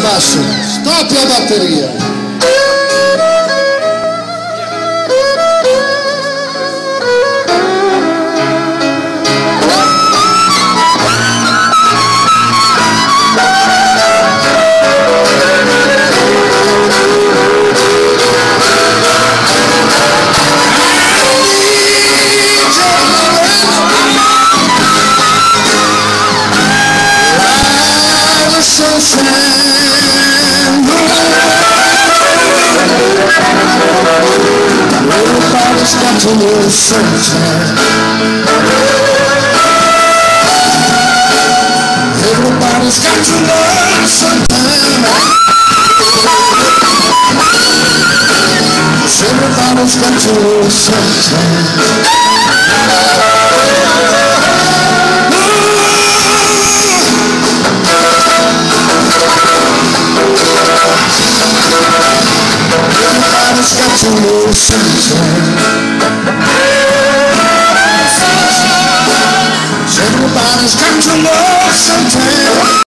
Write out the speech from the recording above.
basso, stoppi a batteria. Everybody's got to lose sometime. Everybody's got to learn sometime. Everybody's got to lose sometime. Everybody's got to lose sometime. Everybody's got to lose sometime.